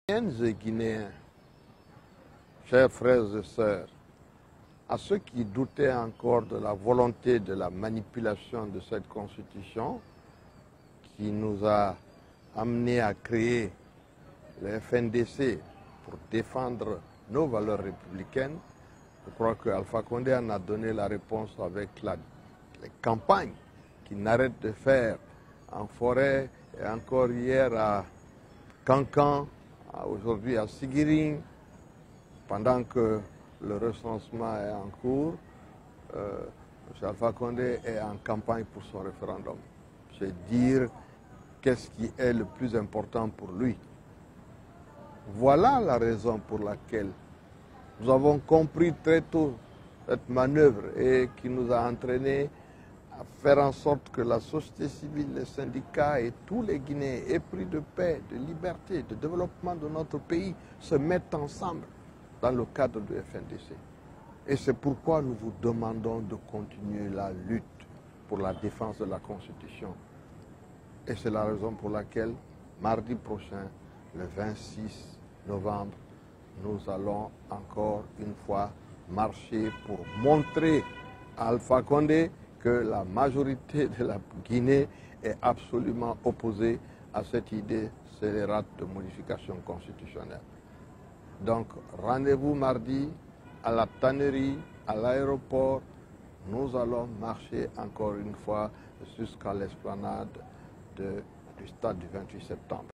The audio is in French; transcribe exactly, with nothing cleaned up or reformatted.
Guinéennes et Guinéens, chers frères et sœurs, à ceux qui doutaient encore de la volonté de la manipulation de cette constitution qui nous a amenés à créer le F N D C pour défendre nos valeurs républicaines, je crois que Alpha Condé en a donné la réponse avec la, les campagnes qu'il n'arrête de faire en forêt et encore hier à Cancan, aujourd'hui à Siguiring, pendant que le recensement est en cours. Euh, M. Alpha Condé est en campagne pour son référendum. C'est dire qu'est-ce qui est le plus important pour lui. Voilà la raison pour laquelle nous avons compris très tôt cette manœuvre et qui nous a entraînés à faire en sorte que la société civile, les syndicats et tous les Guinéens épris de paix, de liberté, de développement de notre pays se mettent ensemble dans le cadre du F N D C. Et c'est pourquoi nous vous demandons de continuer la lutte pour la défense de la Constitution. Et c'est la raison pour laquelle, mardi prochain, le vingt-six novembre, nous allons encore une fois marcher pour montrer à Alpha Condé que la majorité de la Guinée est absolument opposée à cette idée scélérate de modification constitutionnelle. Donc, rendez-vous mardi à la tannerie, à l'aéroport. Nous allons marcher encore une fois jusqu'à l'esplanade du stade du vingt-huit septembre.